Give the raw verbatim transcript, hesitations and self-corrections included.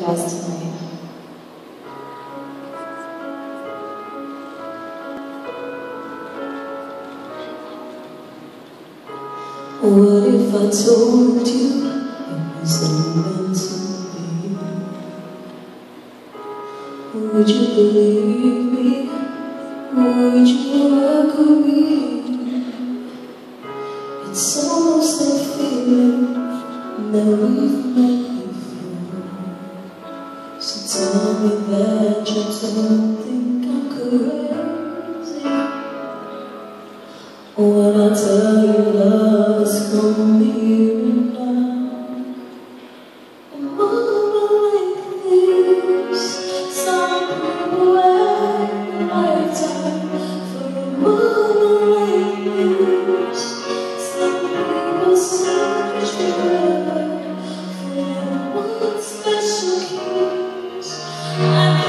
guys tonight. What if I told you it wasn't meant to be? Would you believe me? Would you agree? It's almost a feeling that we've met before. So tell me that you don't think I'm crazy when I tell you love is coming here and now. A moment like this, some people wait a lifetime for a moment like this. Some people search forever for that one special kiss.